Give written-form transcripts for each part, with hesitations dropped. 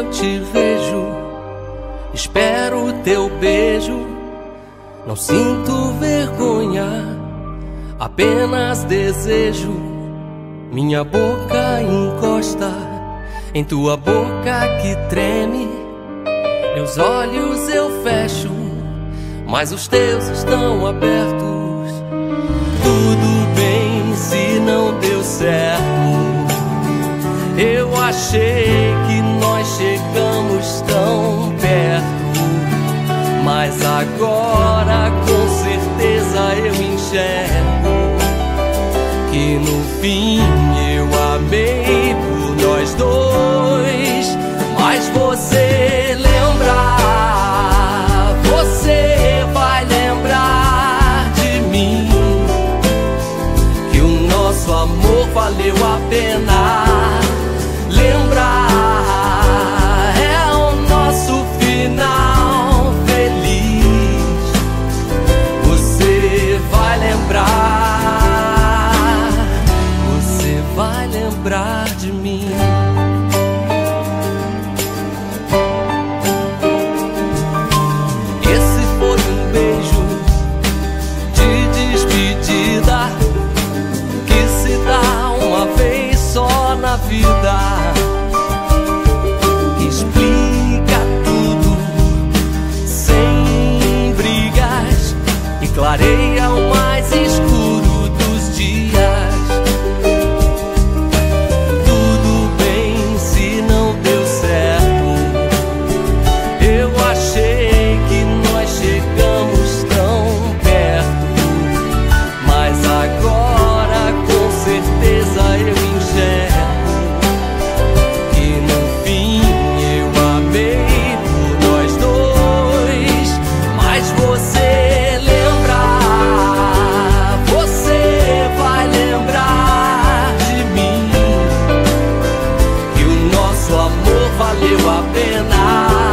te vejo, espero o teu beijo. Não sinto vergonha, apenas desejo. Minha boca encosta em tua boca que treme. Meus olhos eu fecho, mas os teus estão abertos. Tudo bem se não deu certo. Eu achei que nós chegamos tão perto, mas agora com certeza eu enxergo que no fim eu amei por nós dois. Mas você lembrar, você vai lembrar de mim, que o nosso amor valeu a pena. Lembrar é o nosso final feliz. Você vai lembrar, você vai lembrar de mim. Esse foi um beijo de despedida que se dá uma vez só na vida. Explica tudo sem brigas e clareia o mais escuro dos dias. Tudo bem se não deu certo. Eu achei que nós chegamos tão perto, mas agora com certeza eu enxergo que no fim eu amei por nós dois. Mas você lembrar, você vai lembrar de mim, que o nosso amor valeu a pena.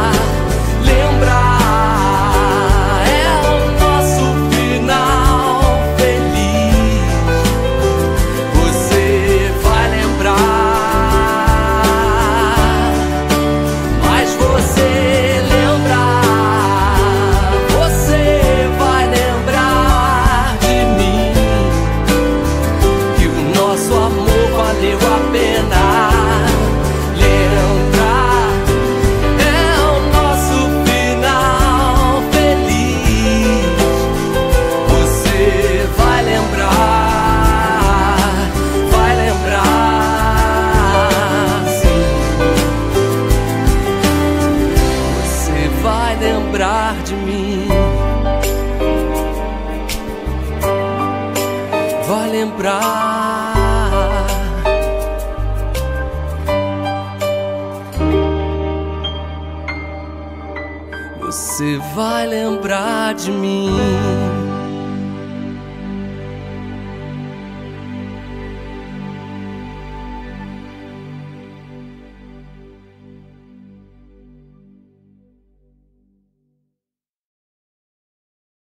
Lembrar é o nosso final feliz. Você vai lembrar, mas você lembrar, você vai lembrar de mim, que o nosso amor valeu a pena. Lembrar é o nosso final feliz. Você vai lembrar, sim. Você vai lembrar de mim, vai lembrar. Você vai lembrar de mim.